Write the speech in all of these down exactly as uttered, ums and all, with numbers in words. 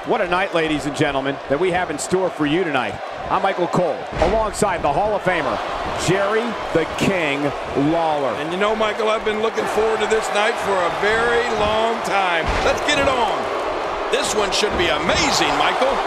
What a night, ladies and gentlemen, that we have in store for you tonight. I'm Michael Cole, alongside the Hall of Famer, Jerry the King Lawler. And you know, Michael, I've been looking forward to this night for a very long time. Let's get it on. This one should be amazing, Michael.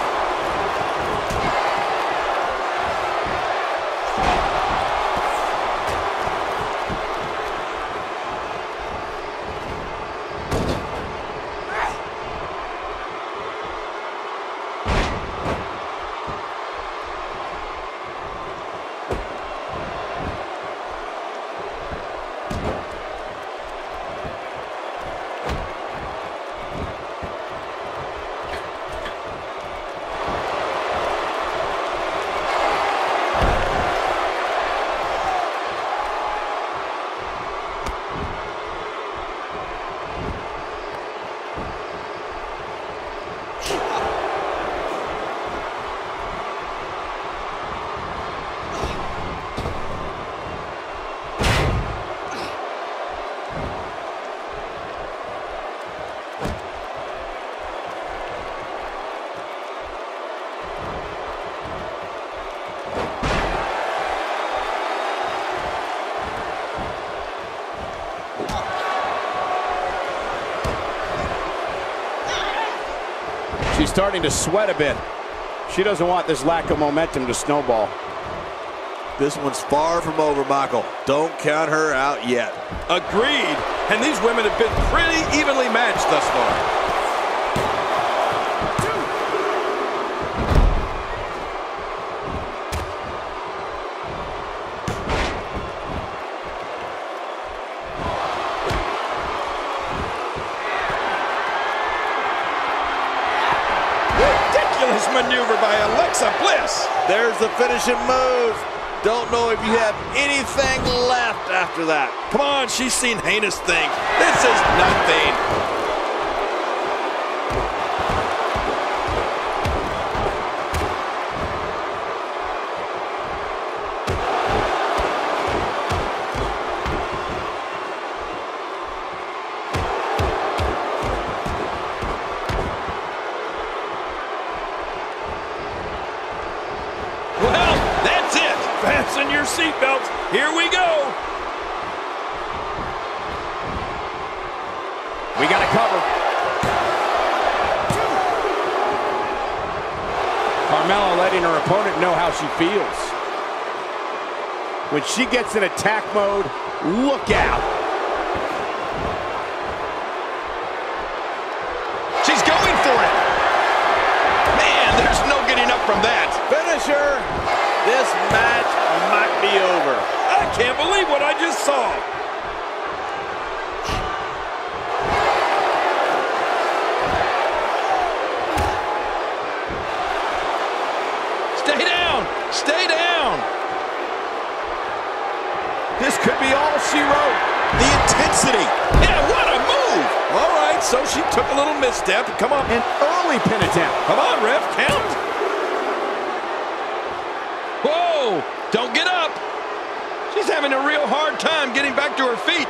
She's starting to sweat a bit. She doesn't want this lack of momentum to snowball. This one's far from over, Michael. Don't count her out yet. Agreed. And these women have been pretty evenly matched thus far. Maneuver by Alexa Bliss. There's the finishing move. Don't know if you have anything left after that. Come on, she's seen heinous things. This is nothing. Well, that's it. Fasten your seatbelts. Here we go. We got to cover. Carmella letting her opponent know how she feels. When she gets in attack mode, look out. She's going for it. Man, there's no getting up from that. Finisher. This match might be over. I can't believe what I just saw. Stay down. Stay down. This could be all she wrote. The intensity. Yeah, what a move. All right, so she took a little misstep. Come on. An early pin attempt. Come on, ref, count. Whoa, don't get up. She's having a real hard time getting back to her feet.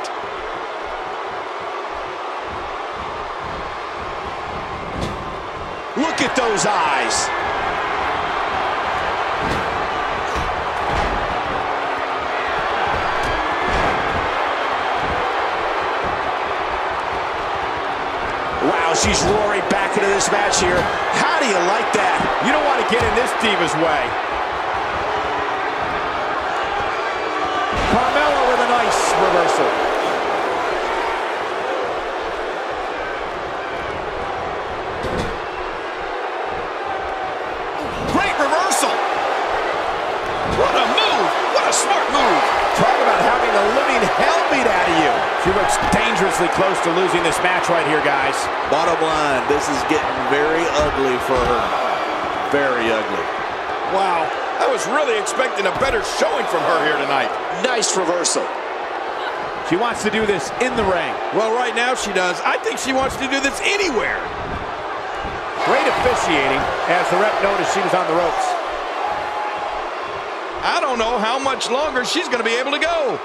Look at those eyes. Wow, she's roaring back into this match here. How do you like that? You don't want to get in this diva's way. Carmella with a nice reversal. Great reversal. What a move. What a smart move. Talk about having the living hell beat out of you. She looks dangerously close to losing this match right here, guys. Bottom line, this is getting very ugly for her. Very ugly. Wow, I was really expecting a better showing from her here tonight. Nice reversal. She wants to do this in the ring. Well, right now she does. I think she wants to do this anywhere. Great officiating as the ref noticed she was on the ropes. I don't know how much longer she's going to be able to go.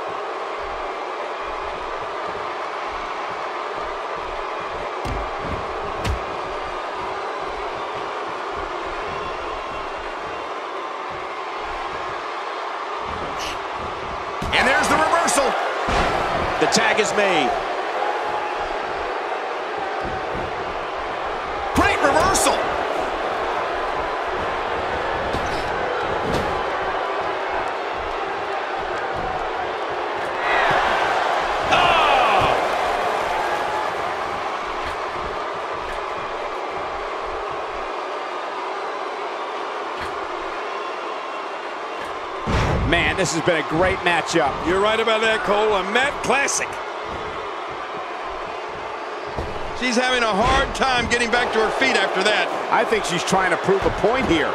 The tag is made. Great reversal. Man, this has been a great matchup. You're right about that, Cole. A mat classic. She's having a hard time getting back to her feet after that. I think she's trying to prove a point here.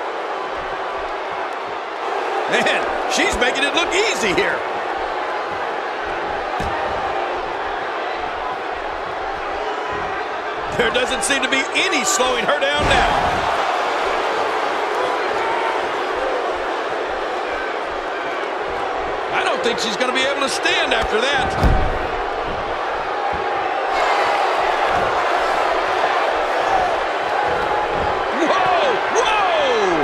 Man, she's making it look easy here. There doesn't seem to be any slowing her down now. I don't think she's going to be able to stand after that. Whoa! Whoa!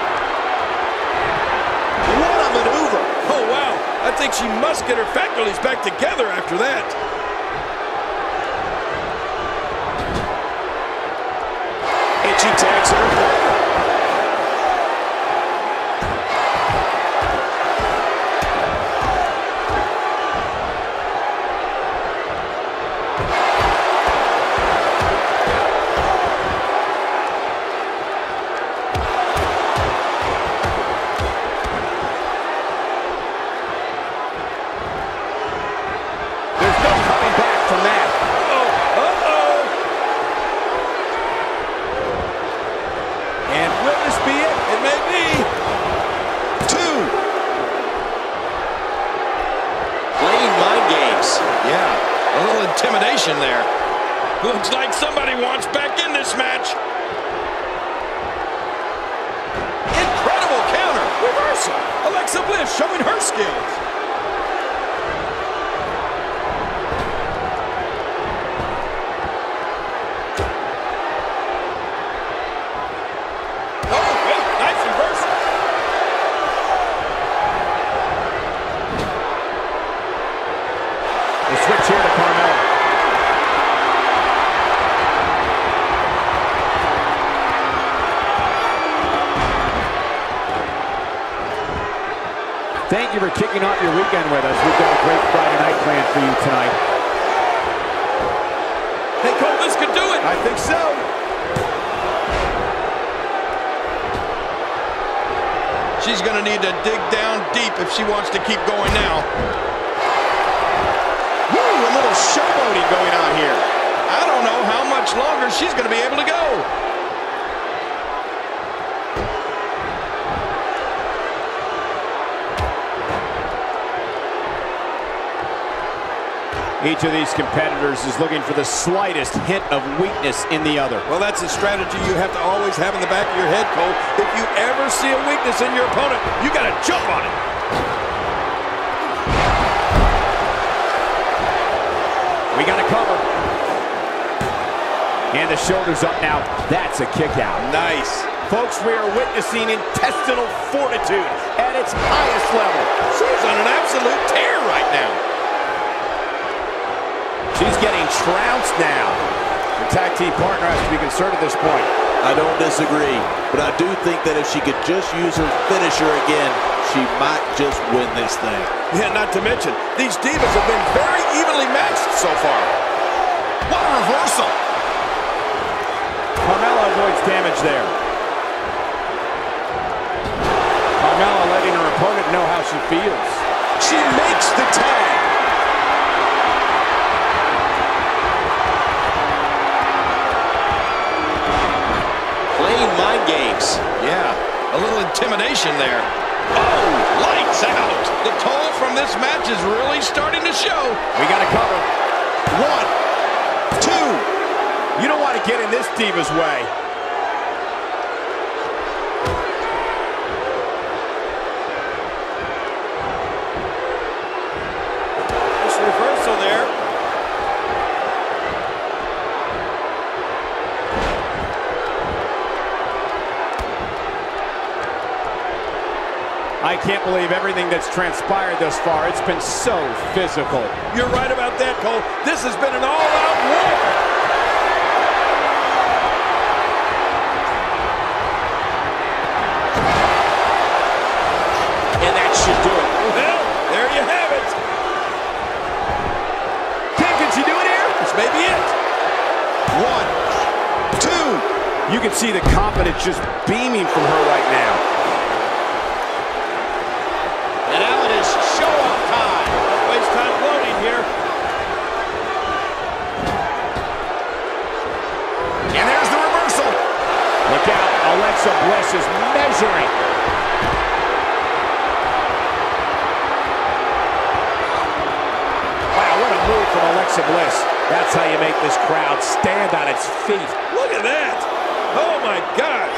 What a maneuver. Oh, wow. I think she must get her faculties back together after that. And she tags her. Intimidation there. Looks like somebody wants back in this match. Incredible counter. Reversal. Alexa Bliss showing her skills. Oh, wait. Nice reversal. The switch here to Carmella. Thank you for kicking off your weekend with us. We've got a great Friday night planned for you tonight. Hey, Cole, this could do it. I think so. She's going to need to dig down deep if she wants to keep going now. Woo, a little showboating going on here. I don't know how much longer she's going to be able to go. Each of these competitors is looking for the slightest hint of weakness in the other. Well, that's a strategy you have to always have in the back of your head, Cole. If you ever see a weakness in your opponent, you got to jump on it. We got a cover. And the shoulder's up now. That's a kick out. Nice. Folks, we are witnessing intestinal fortitude at its highest level. She's on an absolute tear right now. She's getting trounced now. The tag team partner has to be concerned at this point. I don't disagree, but I do think that if she could just use her finisher again, she might just win this thing. Yeah, not to mention, these divas have been very evenly matched so far. What a reversal. Carmella avoids damage there. Carmella letting her opponent know how she feels. She makes the tag. Mind games. Yeah, a little intimidation there. Oh, lights out. The toll from this match is really starting to show. We got to cover. One, two. You don't want to get in this diva's way. This reversal there. I can't believe everything that's transpired thus far. It's been so physical. You're right about that, Cole. This has been an all-out war. And that should do it. Well, there you have it. King, can she do it here? This may be it. One, two. You can see the confidence just beaming from her right now. And now it is show-off time. Don't waste time floating here. And there's the reversal. Look out, Alexa Bliss is measuring. Wow, what a move from Alexa Bliss. That's how you make this crowd stand on its feet. Look at that. Oh, my gosh.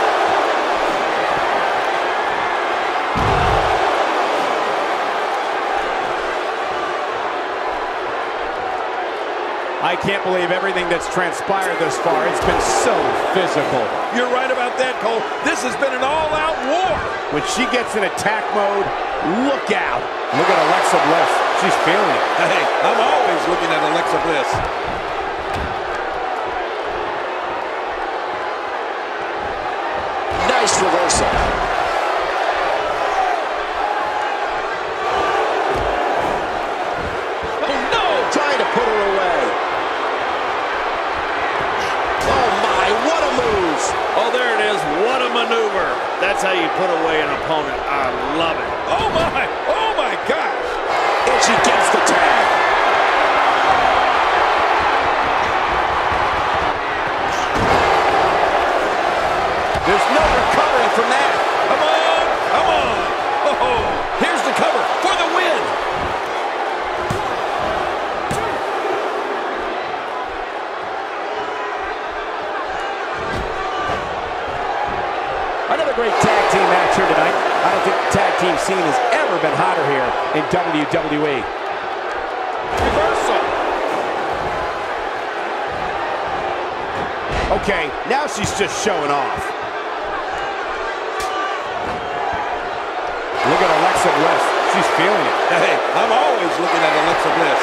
I can't believe everything that's transpired thus far. It's been so physical. You're right about that, Cole. This has been an all-out war. When she gets in attack mode, look out. Look at Alexa Bliss. She's feeling it. Hey, I'm always looking at Alexa Bliss. Nice reversal. Oh, no! Trying to put her away. Oh, my, what a move. Oh, there it is. What a maneuver. That's how you put away an opponent. I love it. Oh, my. Oh, my gosh. And she gets the tag. There's no recovering from that. Come on. Come on. Oh, here's the cover for the win. Another great tag team match here tonight. I don't think the tag team scene has ever been hotter here in W W E. Reversal. Okay, now she's just showing off. Look at Alexa Bliss. She's feeling it. Hey, I'm always looking at Alexa Bliss.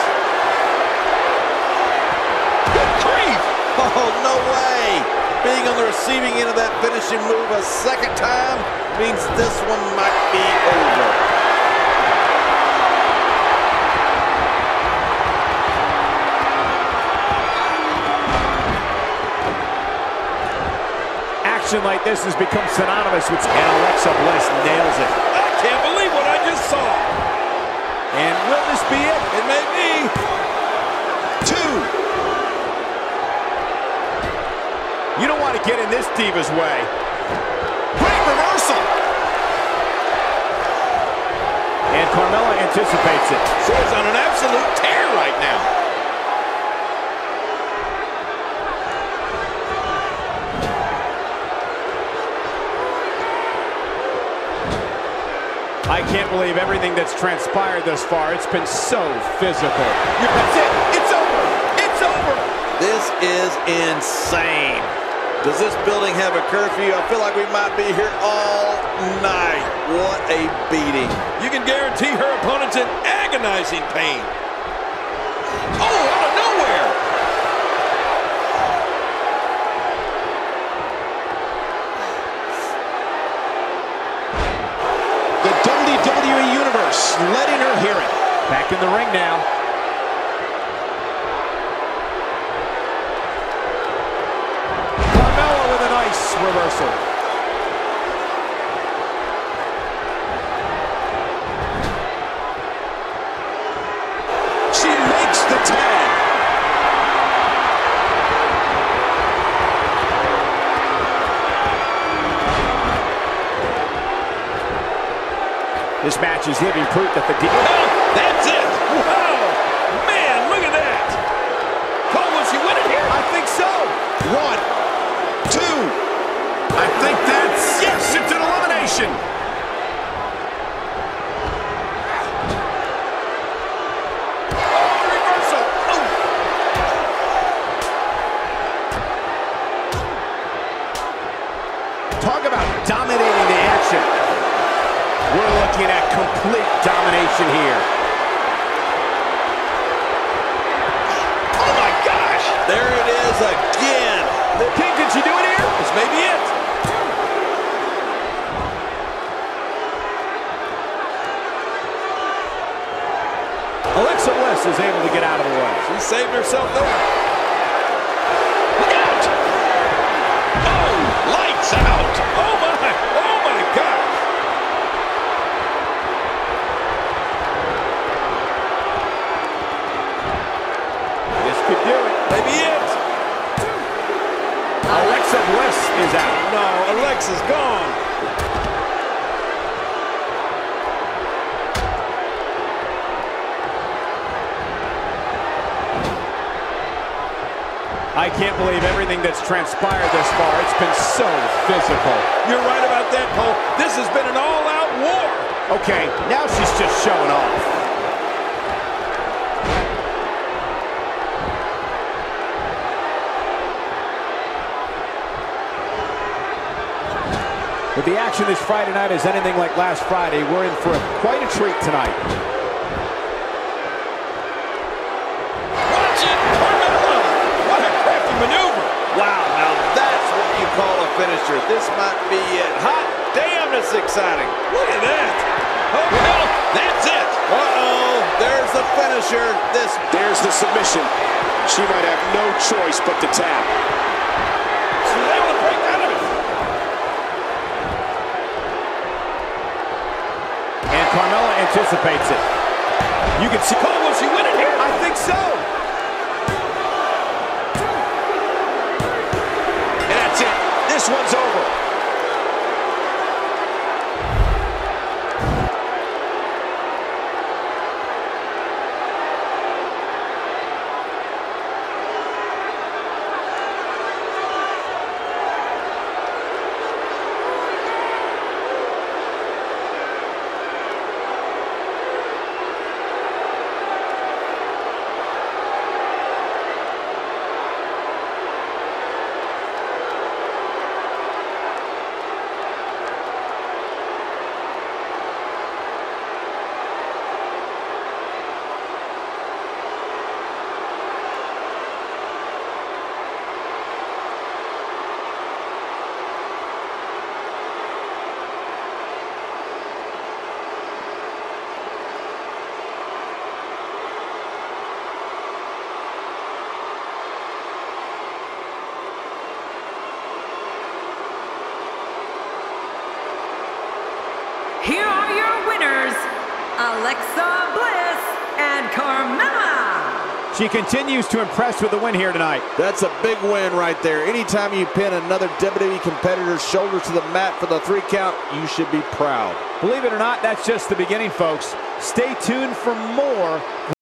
Good grief. Oh, no way. Being on the receiving end of that finishing move a second time means this one might be over. Action like this has become synonymous with, and Alexa Bliss nails it. I can't believe what I just saw. And will this be it? It may be. Two. You don't want to get in this diva's way. Great reversal. And Carmella anticipates it. She is on an absolute tear right now. I can't believe everything that's transpired thus far. It's been so physical. That's it. It's over. It's over. This is insane. Does this building have a curfew? I feel like we might be here all night. What a beating. You can guarantee her opponent's in agonizing pain. Oh, out of nowhere. The W W E Universe letting her hear it. Back in the ring now. Carmella with a nice reversal. She makes the tag. This match is living proof that the... Well, that's it. Wow. Man, look at that. Cole, will she win it here? I think so. One, two. I think that's, yes, it's an elimination. Oh, reversal. Oh. Talk about dominating the action. We're looking at complete domination here. Oh my gosh! There it is again. King, can she do it here? This may be it. Alexa Bliss is able to get out of the way. She saved herself there. Look out! Oh, lights out! Oh my! Oh my gosh! This could do it. Maybe it. Alexa Bliss is out. No, Alexa's gone. I can't believe everything that's transpired this far. It's been so physical. You're right about that, Cole. This has been an all-out war. Okay, now she's just showing off. If the action this Friday night is anything like last Friday, we're in for a, quite a treat tonight. Watch it! Carmella! What a crafty maneuver! Wow, now that's what you call a finisher. This might be it. Hot damn, it's exciting. Look at that! Oh no, that's it! Uh-oh, there's the finisher. This There's the submission. She might have no choice but to tap. She's able to break out of it. And Carmella anticipates it. You can see. Cole, will she win it here? I think so. And that's it. This one's over. Here are your winners, Alexa Bliss and Carmella. She continues to impress with the win here tonight. That's a big win right there. Anytime you pin another W W E competitor's shoulders to the mat for the three count, you should be proud. Believe it or not, that's just the beginning, folks. Stay tuned for more